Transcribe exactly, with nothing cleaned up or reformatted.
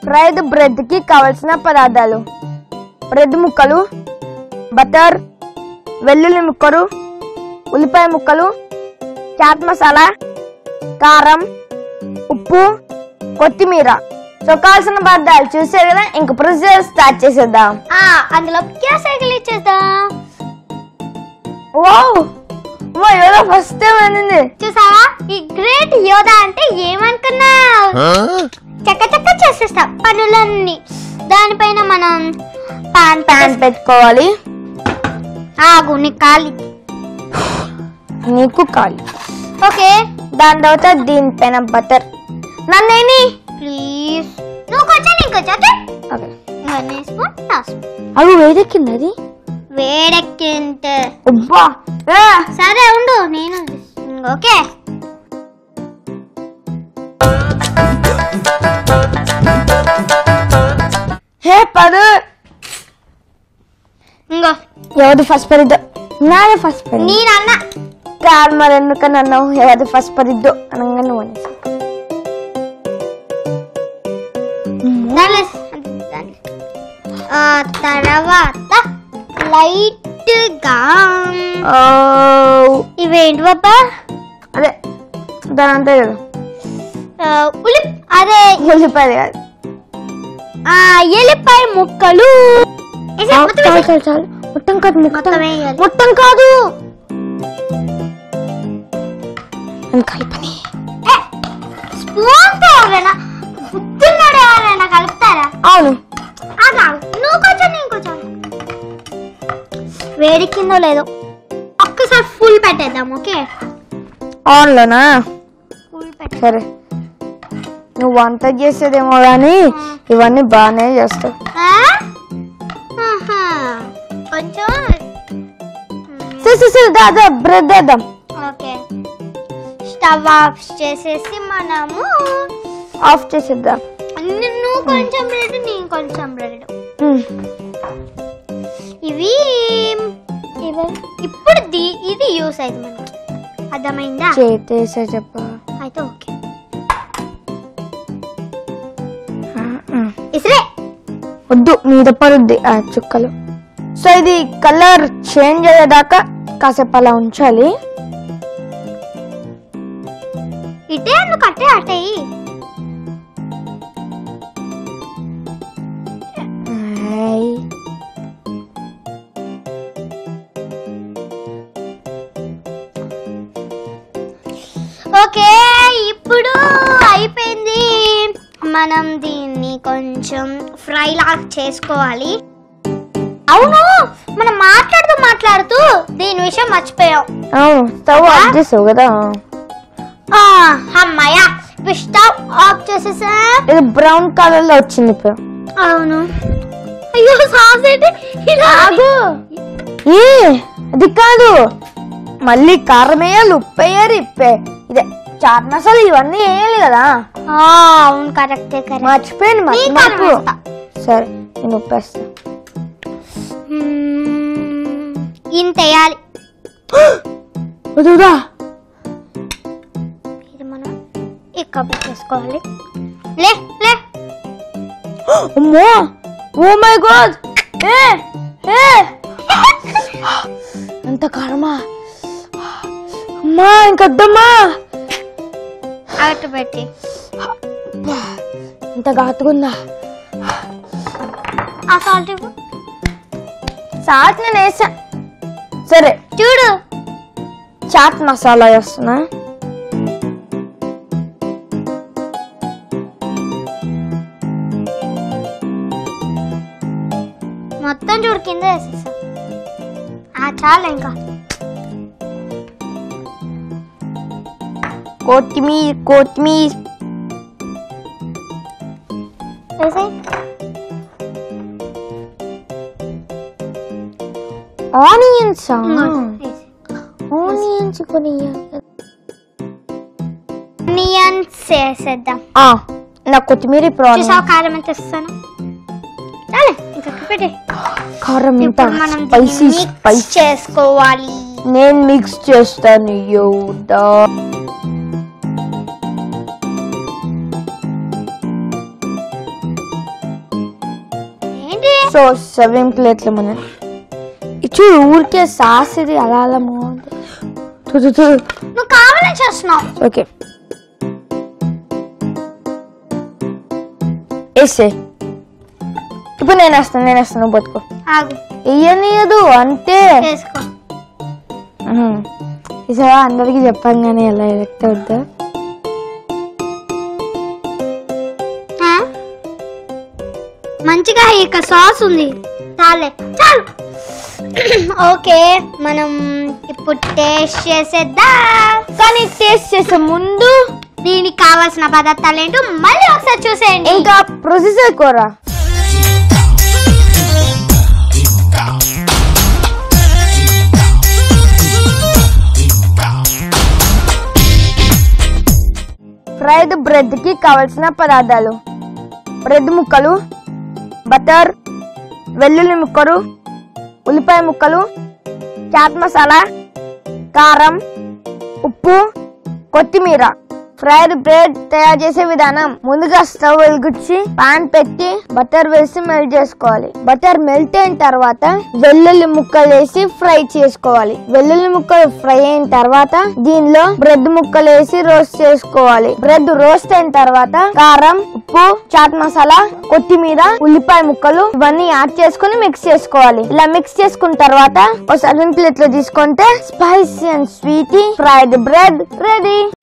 Fried bread కి కావలసిన పదార్థాలు: బ్రెడ్ ముక్కలు, బటర్, వెల్లుల్లి ముక్కలు, ఉల్లిపాయ ముక్కలు, చాట్ మసాలా, కారం, ఉప్పు, కొత్తిమీర. సో కావాల్సిన పదార్థాలు చూసే కదా, ఇంక ప్రొసీజర్ స్టార్ట్ చేసేద్దాం. అందులో గ్యాస్ సైకిల్ ఇచ్చేద్దాం. వావ్, మా యోధా ఫస్ట్ టైం అనింది. చూసావా ఈ గ్రేట్ యోధా అంటే ఏమనుకున్నావు? చక్క చక్క చేసేస్తాం పనులన్నీ. దానిపైన మనం పాన్ ప్యాన్ పెట్టుకోవాలి. ఆగు నీ ఖాళీ. నీకు కాలి. ఓకే, దాని తర్వాత దీనిపైన బటర్. నన్నేని ప్లీజ్ నువ్వు కొంచెం నీకు కొంచెం. ఓకే, స్పూన్ నా స్పూన్. అవి వేడెక్కింది. అది వేడెక్కింటే అబ్బా. సరే ఉండు నేను. ఓకే, హే పదు. ఇంకో ఎవరు ఫస్ట్ పరిద్దు? నానే ఫస్ట్ పరి. నేనన్నా కాదు, మరి ఎందుకని అన్నావు? ఎవరు ఫస్ట్ పరిద్దు అనగా నువ్వు అనేసి. తర్వాత లైట్ గా ఇవేంటి బాబా? అదే దాని అంతే కదా. ఉల్లి అదే ఉల్లిపాయలు కాదు, ఎల్లిపాయ ముక్కలు. చాలు చాలు. మొత్తం కాదు, మొత్తం మొత్తం కాదు. కల్పని స్పూన్ తో ఎవరైనా బుద్ధున్నాడు ఎవరైనా కలుపుతారా? అవును. నువ్వు కొంచెం నేను కొంచెం. వేడికిందో లేదో ఒక్కసారి ఫుల్ పెట్టేద్దాం. ఓకే, ఆన్లోనా? ఫుల్ పెట్టే. సరే, నువ్వు వంట చేసేదేమో కానీ ఇవన్నీ బాగానే చేస్తావు. కొంచెం దాదా బ్రెడ్ వేద్దాం. ఓకే, స్టవ్ ఆఫ్ చేసేసి మనము ఆఫ్ చేసేద్దాం. నువ్వు కొంచెం బ్రెడ్ నేను కొంచెం బ్రెడ్. ఇవి ఇప్పుడు ఇది యూస్ అయింది మనకి, అర్థమైందా? చేసేసా చెప్ప. అయితే ఓకే, ఇసరే వద్దు, మీద పడుద్ది ఆ చుక్కలు. సో ఇది కలర్ చేంజ్ అయ్యేదాకా కాసేపు అలా ఉంచాలి. ఇటే నువ్వు కట్టే అటే. ఓకే, ఇప్పుడు అయిపోయింది. మనం దీన్ని కొంచెం ఫ్రై లాగా చేసుకోవాలి. అవును, మనం మాట్లాడుతూ మాట్లాడుతూ దీని విషయం మర్చిపోయాం. అవును, స్టవ్ ఆఫ్ చేసావు కదా. అమ్మాయ స్టవ్ ఆఫ్ చేసేసా. ఇది బ్రౌన్ కలర్ లో వచ్చింది ఇప్పుడు. అవును. అయ్యో సాస్ ఏంటి? ఏ అది కాదు, మళ్ళీ కారం వేయాలి, ఉప్పు వేయాలి, ఇప్పే ఇదే చాట్ మసాలా ఇవన్నీ వేయాలి కదా. అవును, కరెక్టే కరెక్ట్. మర్చిపోయింది మరి మాకు. సరే, నేను ఉప్పు వేస్తా. ఇంత వేయాలి. వదుదా, ఇది మనం ఇక్కడ చేసుకోవాలి. లే లే. అమ్మో, ఓ మై గాడ్, ఏ ఏ ఎంత కారమా! అమ్మా ఇంకొద్దమ్మా. అటు పెట్టి ఇంత ఘాటుకుందా? ఆ సాల్ట్ సాల్ట్ నేను వేసా. సరే చూడు, చాట్ మసాలా వేస్తున్నా. మొత్తం చూడు కింద వేసేసా. చాలా ఇంకా కొత్తిమీర కొత్తిమీర వేసే. ఆనియన్స్ ఆనియన్స్ కొన్ని ఆనియన్స్ వేసేద్దాం. నా కొత్తిమీర ఇప్పుడు చూసావు కారం ఎంత ఇస్తాను. చాలే ఇంకా పెట్టే. కారం ఎంత మనం స్పైసీ స్పైస్ చేసుకోవాలి. నేను మిక్స్ చేస్తాను. యోదా సర్వింగ్ ప్లేట్లు మన చూడు ఊరికే సాస్ ఇది అలా అలా నువ్వు కావాలని చేస్తున్నావు. ఓకే వేసే ఇప్పుడు నేను వేస్తాను నేను వేస్తాను బతుకో ఆగు వేయనీయదు అంతే చేసుకో. ఈసారి అందరికి చెప్పాను కానీ ఎలా ఎలక్ట్ అవుద్దా మంచిగా ఇక సాస్ ఉంది చాలే చాలు. ఓకే మనం ఇప్పుడు టేస్ట్ చేసేద్దాం. కానీ టేస్ట్ చేసే ముందు దీనికి కావాల్సిన పదార్థాలు ఏంటో మళ్ళీ ఒకసారి చూసేయండి. ఇంకా ప్రొసెసర్ కూర ఫ్రైడ్ బ్రెడ్ కి కావలసిన పదార్థాలు బ్రెడ్ ముక్కలు, బటర్, వెల్లుల్లి ముక్కలు, ఉల్లిపాయ ముక్కలు, చాట్ మసాలా, కారం, ఉప్పు, కొత్తిమీర. ఫ్రైడ్ బ్రెడ్ తయారు చేసే విధానం ముందుగా స్టవ్ వెలిగించి పాన్ పెట్టి బటర్ వేసి మెల్ట్ చేసుకోవాలి. బటర్ మెల్ట్ అయిన తర్వాత వెల్లుల్లి ముక్కలు వేసి ఫ్రై చేసుకోవాలి. వెల్లుల్లి ముక్కలు ఫ్రై అయిన తర్వాత దీనిలో బ్రెడ్ ముక్కలు వేసి రోస్ట్ చేసుకోవాలి. బ్రెడ్ రోస్ట్ అయిన తర్వాత కారం, ఉప్పు, చాట్ మసాలా, కొత్తిమీర, ఉల్లిపాయ ముక్కలు ఇవన్నీ యాడ్ చేసుకుని మిక్స్ చేసుకోవాలి. ఇలా మిక్స్ చేసుకున్న తర్వాత ఒక సర్వింగ్ ప్లేట్ లో తీసుకుంటే spicy and sweety fried bread ready.